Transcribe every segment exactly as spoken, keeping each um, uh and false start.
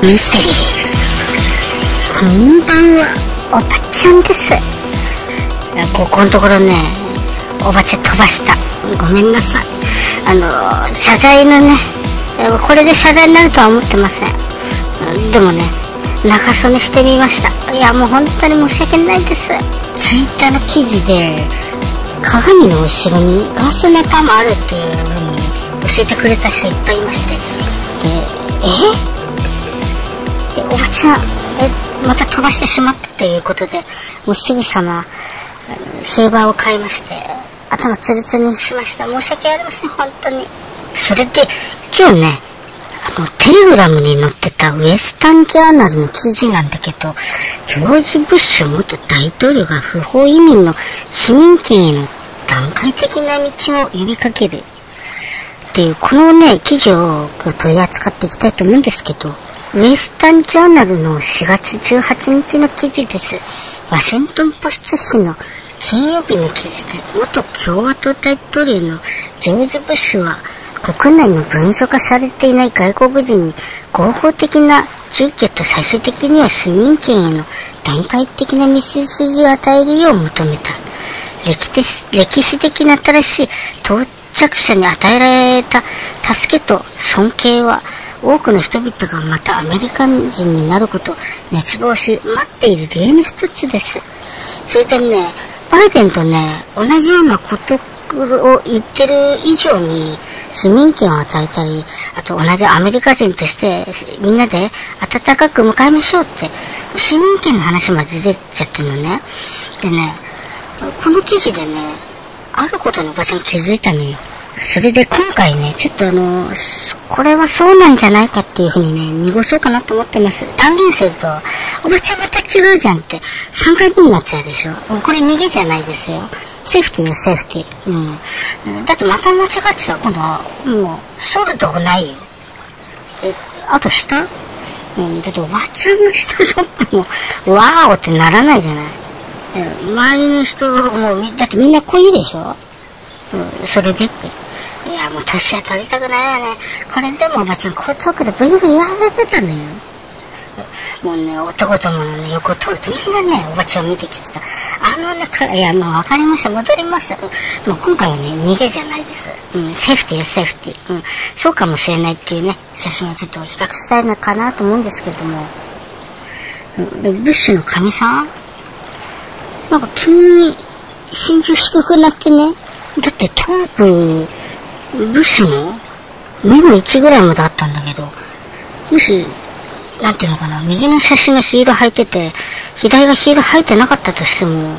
ミステリー。こんばんは、おばちゃんです。ここのところね、おばちゃん飛ばした。ごめんなさい。あの謝罪のね、これで謝罪になるとは思ってません。でもね、中曽根してみました。いやもう本当に申し訳ないです。ツイッターの記事で鏡の後ろにガスネタもあるっていう風に教えてくれた人いっぱいいまして、でえおばちゃんえまた飛ばしてしまったということで、もうすぐさまシェーバーを買いまして頭ツルツルにしました。申し訳ありません本当に。それで今日ね、あのテレグラムに載ってたウエスタンジャーナルの記事なんだけど、ジョージ・ブッシュ元大統領が不法移民の市民権への段階的な道を呼びかけるっていうこのね記事を取り扱っていきたいと思うんですけど、ウエスタンジャーナルのしがつじゅうはちにちの記事です。ワシントンポスト紙の金曜日の記事で、元共和党大統領のジョージ・ブッシュは国内の文書化されていない外国人に合法的な住居と最終的には市民権への段階的な道筋を与えるよう求めた。歴史、歴史的な新しい到着者に与えられた助けと尊敬は多くの人々がまたアメリカ人になることを熱望し待っている理由の一つです。それでね、バイデンとね同じようなことを言ってる以上に市民権を与えたり、あと同じアメリカ人としてみんなで温かく迎えましょうって市民権の話まで出ちゃってるのね。でね、この記事でねあることにおばちゃん気づいたのよ。それで今回ねちょっとあのこれはそうなんじゃないかっていうふうにね濁そうかなと思ってます。断言するとおばちゃんまた違うじゃんってさんかいめになっちゃうでしょ。これ逃げじゃないですよ。セーフティーよセーフティー。うん。だってまた間違ってたら今度はもう剃るとこないよ。え、あと下？うん、だっておばちゃんの下剃ってもわーおってならないじゃない。周りの人もうだってみんなこう言うでしょ。うん、それでって。いやもう年は取りたくないわね。これでもおばちゃんこういうとこでブイブイ言われてたのよ。もうね男どものね横を通るとみんなねおばちゃんを見てきてた。あのねかいやもう分かりました戻りました。もう今回はね逃げじゃないです。うん、セーフティーよセーフティー。うん、そうかもしれないっていうね写真をちょっと比較したいのかなと思うんですけども、うん、ブッシュの神さんなんか急に身長低くなってね。だってトップブッシュの目の位置ぐらいまであったんだけど、もしなんていうのかな、右の写真がヒール履いてて左がヒール履いてなかったとしても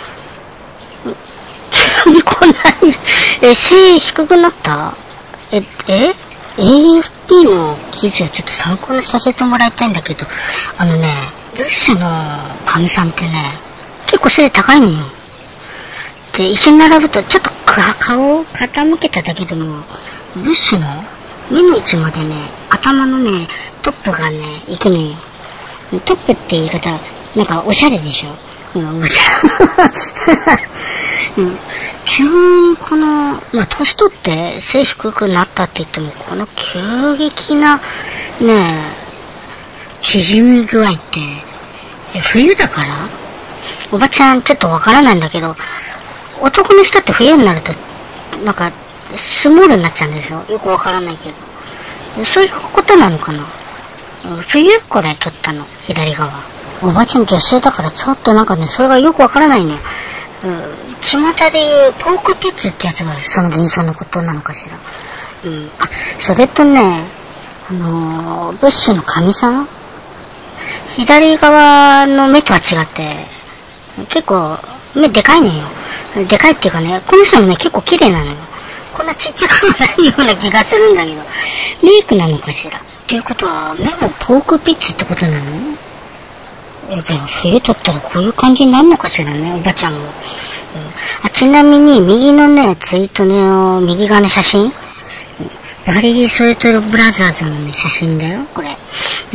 急にこんなにえ背低くなった。ええ エーエフピー の記事をちょっと参考にさせてもらいたいんだけど、あのねブッシュの神さんってね結構背高いのよ。で一緒に並ぶとちょっと顔を傾けただけでもブッシュの目の位置までね頭のねトップがね行くのよ。トップって言い方なんかおしゃれでしょ。うん、おしゃれ、うん、急にこのまあ年取って背低くなったって言ってもこの急激なね縮み具合って冬だからおばちゃんちょっとわからないんだけど、男の人って冬になるとなんかスモールになっちゃうんでしょ。よくわからないけどそういうことなのかな。冬これ撮ったの左側。おばちゃん女性だからちょっとなんかねそれがよくわからないね。うん、巷でいうポークピッツってやつがその現象のことなのかしら。うん、あそれとねあのー、ブッシュの神さん左側の目とは違って結構目でかいのよ。でかいっていうかねこの人の目結構綺麗なのよ。こんなちっちゃくないような気がするんだけどメイクなのかしら。っていうことは目もポークピッツってことなの？えじゃあ冬取ったらこういう感じになるのかしらねおばちゃんも。うん、あちなみに右のねツイートの右側の写真バリー・ソエトル・ブラザーズのね写真だよこれ。うん。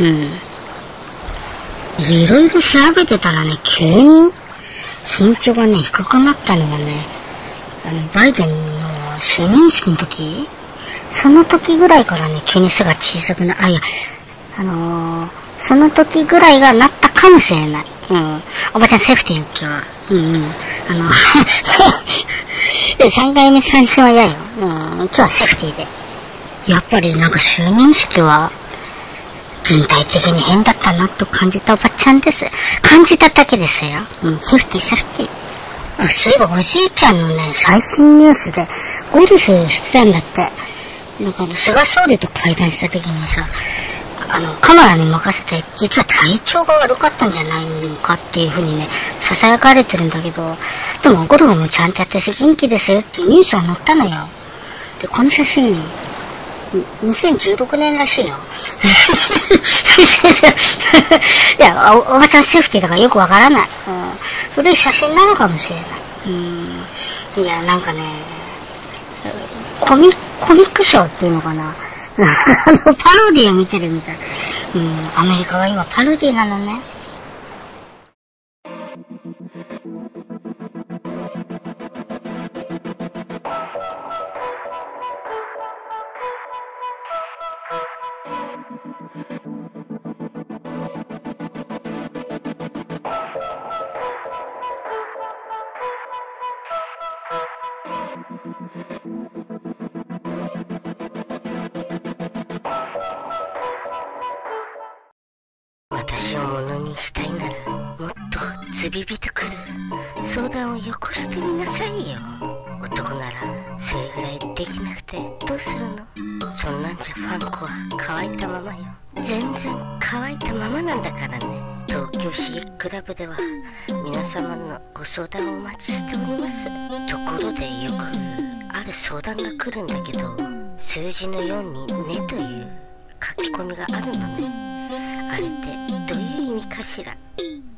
いろいろ調べてたらね急に身長がね低くなったのがねあのバイデンの就任式の時その時ぐらいからね急に背が小さくなあいやあのー、その時ぐらいがなったかもしれない。うん。おばちゃんセーフティーよ、今日は。うんうん。あの、さんかいめ三振は嫌よ。うん。今日はセーフティーで。やっぱりなんか就任式は、全体的に変だったなと感じたおばちゃんです。感じただけですよ。うん。セーフティー、セーフティー。あ、そういえばおじいちゃんのね、最新ニュースで、ゴルフしてたんだって。なんかあの、菅総理と会談した時にさ、あの、カメラに任せて、実は体調が悪かったんじゃないのかっていうふうにね、囁かれてるんだけど、でもゴルフもちゃんとやってるし、元気ですよってニュースは載ったのよ。で、この写真、にせんじゅうろくねんらしいよ。いやお、おばちゃんセーフティーだからよくわからない。うん、古い写真なのかもしれない。うん、いや、なんかね、コミ、コミックショーっていうのかな。あの、パロディを見てるみたい。うん、アメリカは今パロディなのね。私をものにしたいなら、もっとズビビとくる相談をよこしてみなさいよ。男ならそれぐらいできなくてどうするの？そんなんじゃファンコは乾いたままよ。全然乾いたままなんだからね。東京刺激クラブでは皆様のご相談をお待ちしております。ところでよくある相談が来るんだけど、数字のよんにねという書き込みがあるのね。あれってどういう意味かしら。